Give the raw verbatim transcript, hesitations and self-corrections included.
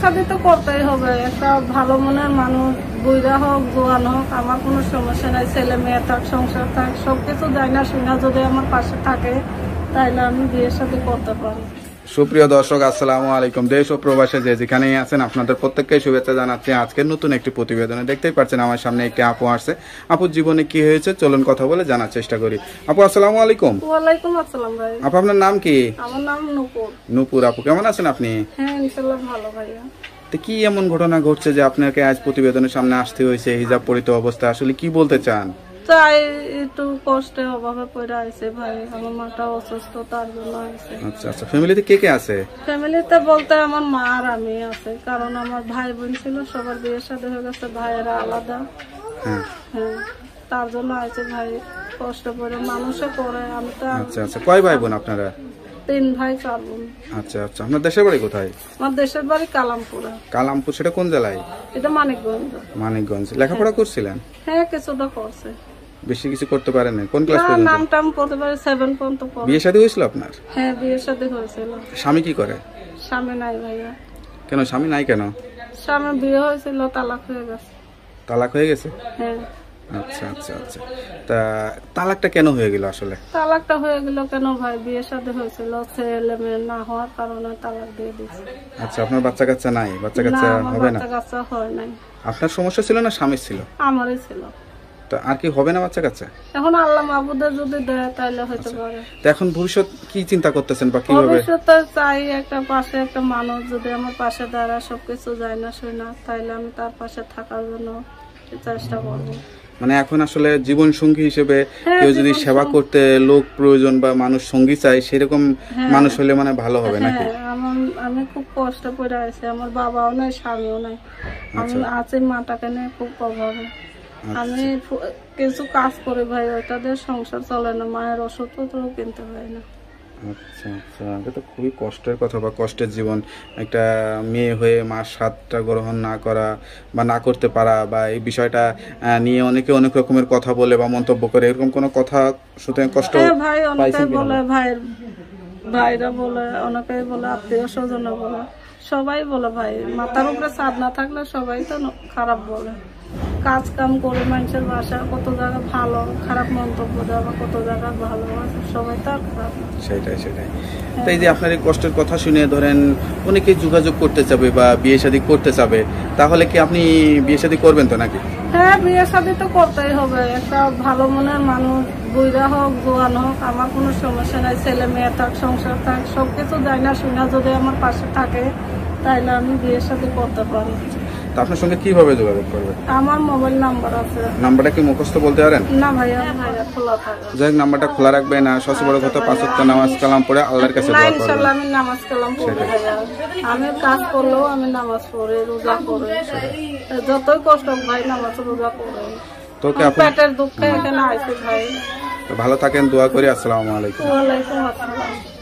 শাদী তো করতেই হবে, একটা ভালো মনের মানুষ, বুইরা হোক জোয়ান হোক, আমার কোনো সমস্যা নাই, ছেলে মেয়ে থাক সংসার থাক সবকিছু যাই না শুনা যদি আমার পাশে থাকে তাইলে আমি বিয়ে শাদী করতে পারি। সুপ্রিয় দর্শক, আসসালামু আলাইকুম। দেশ ও প্রবাসে যে যেখানেই আছেন আপনাদের প্রত্যেককে শুভেচ্ছা জানাচ্ছি আজকের নতুন একটি প্রতিবেদনে। দেখতেই পাচ্ছেন আমার সামনে একটি আপু আসছে। আপুর জীবনে কি হয়েছে চলুন কথা বলে জানার চেষ্টা করি। আপু আসসালামু আলাইকুম। ওয়ালাইকুম আসসালাম ভাই। আপু আপনার নাম কি? আমার নাম নূপুর। নূপুর আপু, কেমন আছেন আপনি? হ্যাঁ ইনশাআল্লাহ ভালো ভাইয়া। তো কি এমন ঘটনা ঘটছে যে আপনাকে আজ প্রতিবেদনের সামনে আসতে হয়েছে হিজাব পরিত অবস্থা, আসলে কি বলতে চান? তাই একটু কষ্টে অভাবে পড়ে আছে ভাই, আমার মাটা অসুস্থ তার জন্য আছে। আচ্ছা আচ্ছা, ফ্যামিলিতে কে কে আছে? ফ্যামিলিতে বলতে আমার মা আর আমি আছে, কারণ আমার ভাই বোন ছিল সবার বিয়ের সাথে হয়ে গেছে, ভাইয়েরা আলাদা। হ্যাঁ হ্যাঁ তার জন্য আছে ভাই, কষ্ট করে মানুষে করে। আমি তো আচ্ছা আচ্ছা, কয় ভাই বোন আপনারা? তিন ভাই চার বোন। আচ্ছা আচ্ছা, আপনার দেশের বাড়ি কোথায়? আমার দেশের বাড়ি কালামপুরা। কালামপুর, সেটা কোন জেলায়? এটা মানিকগঞ্জ। মানিকগঞ্জ। লেখাপড়া করছিলেন? হ্যাঁ কিছুটা করছে, বেশি কিছু করতে পারেন না। কোন ক্লাস না পর্যন্ত? নাম টাম করতে পারে সেভেন পর্যন্ত পড়ে। বিয়ে শাদী হয়েছিল আপনার? হ্যাঁ বিয়ের সাথে হয়েছিল। স্বামী কি করে? স্বামী নাই ভাইয়া। কেন স্বামী নাই কেন? স্বামী বিয়ে হয়েছিল, তালাক হয়ে গেছে। তালাক হয়ে গেছে? হ্যাঁ। আচ্ছা আচ্ছা আচ্ছা, তা তালাকটা কেন হয়ে গেল আসলে? তালাকটা হয়ে গেল কেন ভাই, বিয়ের সাথে হয়েছিল, ছেলে মেয়ে না হওয়ার কারণে তালাক দিয়ে দিয়েছে। আচ্ছা, আপনার বাচ্চা কাচ্চা নাই? বাচ্চা কাচ্চা হবে না? বাচ্চা কাচ্চা হয় নাই। আপনার সমস্যা ছিল না স্বামীর ছিল? আমারই ছিল। তো আর কি হবে না বাচ্চা কাচ্চা? এখন আল্লাহ মাহবুদের যদি দেয় তাইলে হতে পারে। তো এখন ভবিষ্যৎ কি চিন্তা করতেছেন বা কিভাবে? ভবিষ্যতে চাই একটা পাশে একটা মানুষ যদি আমার পাশে দাঁড়ায়, সবকিছু যায় না শুই না, তাইলে আমি তার পাশে থাকার জন্য চেষ্টা করবো। মানে এখন আসলে জীবন সঙ্গী হিসেবে কেউ যদি সেবা করতে লোক প্রয়োজন বা মানুষ সঙ্গী চাই, সেরকম মানুষ হলে মানে ভালো হবে নাকি? আমি খুব কষ্ট করে আছি, আমার বাবাও নাই স্বামীও নাই, আমি আছি মাটাকে নিয়ে খুব অভাবে। আমি কিছু কাজ করে ভাই, ওইটা দিয়ে সংসার চলে না, মায়ের ওষুধপত্রও কিনতে হয় না। আচ্ছা আচ্ছা, এটা তো খুবই কষ্টের কথা বা কষ্টের জীবন। একটা মেয়ে হয়ে মার স্বাদটা গ্রহণ না করা বা না করতে পারা, বা এই বিষয়টা নিয়ে অনেকে অনেক রকমের কথা বলে বা মন্তব্য করে, এরকম কোনো কথা শুনে কষ্ট ভাই অনেকে বলে, ভাইয়ের ভাইরা বলে, অনেকেই বলে, আত্মীয় স্বজন বলে, সবাই বলে ভাই, মাথার উপরে ছাদ না থাকলে সবাই তো খারাপ বলে। কাজ কাম করে মানুষের বাসা কত জায়গা ভালো খারাপ মন্তব্য দেওয়া, কত জায়গা ভালো আছে, সবাই তো আর খারাপ না। সেটাই সেটাই। তাই যে আপনার এই কষ্টের কথা শুনে ধরেন অনেকে যোগাযোগ করতে চাবে বা বিয়ে শাদী করতে চাবে, তাহলে কি আপনি বিয়ে শাদী করবেন তো নাকি? হ্যাঁ বিয়ে শাদী তো করতেই হবে, একটা ভালো মনের মানুষ, বুইরা হোক জোয়ান হোক, আমার কোনো সমস্যা নাই, ছেলে মেয়ে থাক সংসার থাক সবকিছু যাই না শুনা যদি আমার পাশে থাকে তাইলে আমি বিয়ে শাদী করতে পারি। আপনার সঙ্গে কিভাবে যোগাযোগ করবে? আমার মোবাইল নাম্বার আছে। নাম্বারটা কি মুখস্থ বলতে পারেন? না ভাইয়া, ভাইয়া খোলা থাকে। যাই হোক, নাম্বারটা খোলা রাখবেন। আর সবচেয়ে বড় কথা, পাঁচ ওয়াক্ত নামাজ কালাম পড়ে আল্লাহর কাছে দোয়া করবেন। ইনশাআল্লাহ আমি নামাজ কালাম পড়ি ভাইয়া, আমি কাজ করলেও আমি নামাজ পড়ি, রোজা করি, যতই কষ্ট ভাই নামাজ রোজা করি। তোকে পেটের দুঃখে এখানে আইছি ভাই। ভালো থাকেন, দোয়া করি। আসসালামু আলাইকুম। ওয়ালাইকুম আসসালাম।